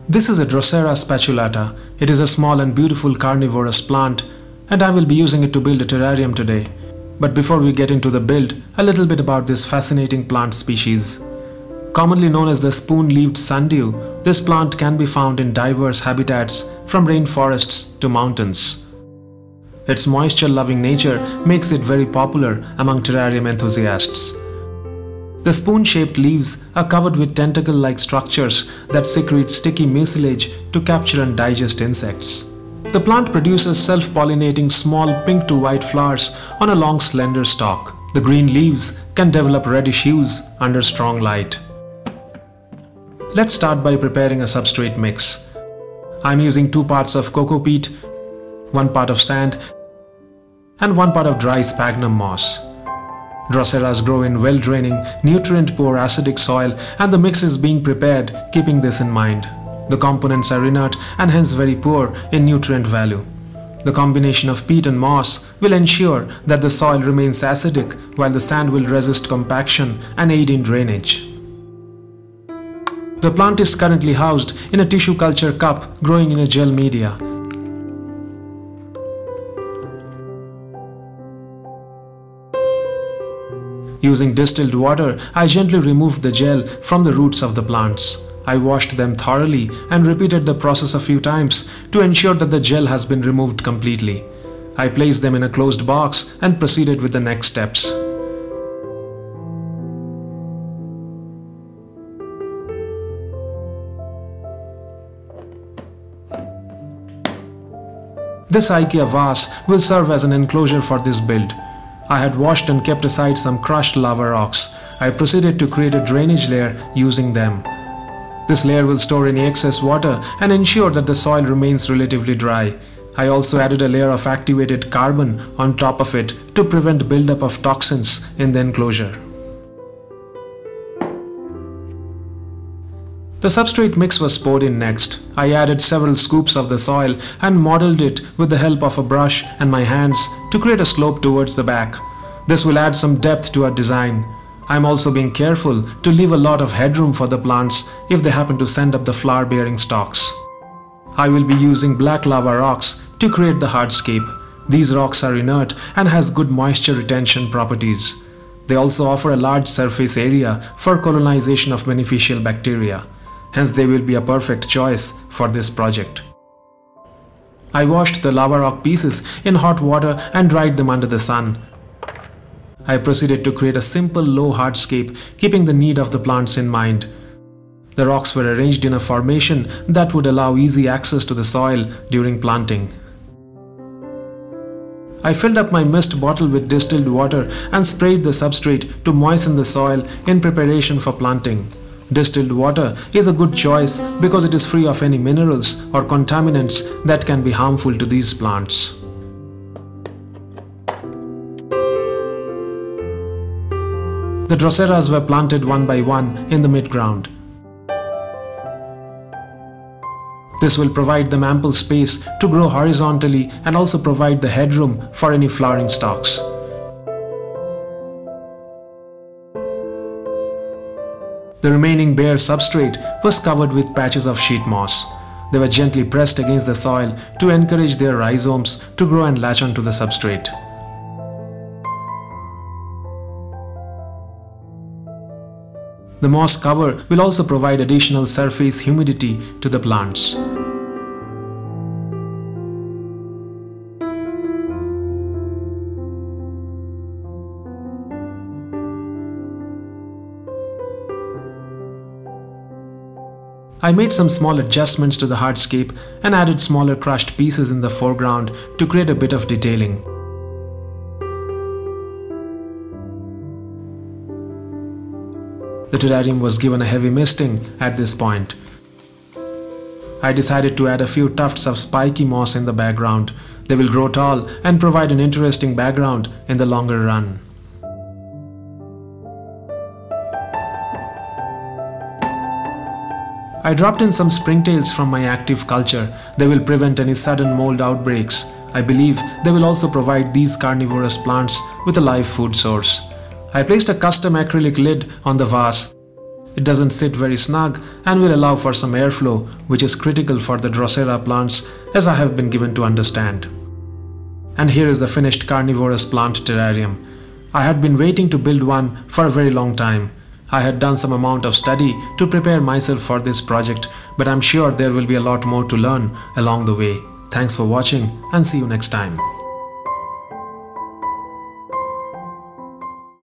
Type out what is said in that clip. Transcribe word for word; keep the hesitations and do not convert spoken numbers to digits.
This is a Drosera Spatulata. It is a small and beautiful carnivorous plant, and I will be using it to build a terrarium today. But before we get into the build, a little bit about this fascinating plant species. Commonly known as the spoon-leaved sundew, this plant can be found in diverse habitats from rainforests to mountains. Its moisture-loving nature makes it very popular among terrarium enthusiasts. The spoon-shaped leaves are covered with tentacle-like structures that secrete sticky mucilage to capture and digest insects. The plant produces self-pollinating small pink to white flowers on a long slender stalk. The green leaves can develop reddish hues under strong light. Let's start by preparing a substrate mix. I'm using two parts of Coco Peat, one part of sand, and one part of Dry Sphagnum Moss. Droseras grow in well-draining, nutrient-poor acidic soil, and the mix is being prepared keeping this in mind. The components are inert and hence very poor in nutrient value. The combination of peat and moss will ensure that the soil remains acidic while the sand will resist compaction and aid in drainage. The plant is currently housed in a tissue culture cup growing in a gel media. Using distilled water, I gently removed the gel from the roots of the plants. I washed them thoroughly and repeated the process a few times to ensure that the gel has been removed completely. I placed them in a closed box and proceeded with the next steps. This Ikea vase will serve as an enclosure for this build. I had washed and kept aside some crushed lava rocks. I proceeded to create a drainage layer using them. This layer will store any excess water and ensure that the soil remains relatively dry. I also added a layer of activated carbon on top of it to prevent buildup of toxins in the enclosure. The substrate mix was poured in next. I added several scoops of the soil and modeled it with the help of a brush and my hands to create a slope towards the back. This will add some depth to our design. I am also being careful to leave a lot of headroom for the plants if they happen to send up the flower-bearing stalks. I will be using black lava rocks to create the hardscape. These rocks are inert and has good moisture retention properties. They also offer a large surface area for colonization of beneficial bacteria. Hence they will be a perfect choice for this project. I washed the lava rock pieces in hot water and dried them under the sun. I proceeded to create a simple low hardscape, keeping the need of the plants in mind. The rocks were arranged in a formation that would allow easy access to the soil during planting. I filled up my mist bottle with distilled water and sprayed the substrate to moisten the soil in preparation for planting. Distilled water is a good choice because it is free of any minerals or contaminants that can be harmful to these plants. The droseras were planted one by one in the mid-ground. This will provide them ample space to grow horizontally and also provide the headroom for any flowering stalks. The remaining bare substrate was covered with patches of sheet moss. They were gently pressed against the soil to encourage their rhizomes to grow and latch onto the substrate. The moss cover will also provide additional surface humidity to the plants. I made some small adjustments to the hardscape and added smaller crushed pieces in the foreground to create a bit of detailing. The terrarium was given a heavy misting at this point. I decided to add a few tufts of spiky moss in the background. They will grow tall and provide an interesting background in the longer run. I dropped in some springtails from my active culture. They will prevent any sudden mold outbreaks. I believe they will also provide these carnivorous plants with a live food source. I placed a custom acrylic lid on the vase. It doesn't sit very snug and will allow for some airflow, which is critical for the Drosera plants, as I have been given to understand. And here is the finished carnivorous plant terrarium. I had been waiting to build one for a very long time. I had done some amount of study to prepare myself for this project, but I'm sure there will be a lot more to learn along the way. Thanks for watching and see you next time.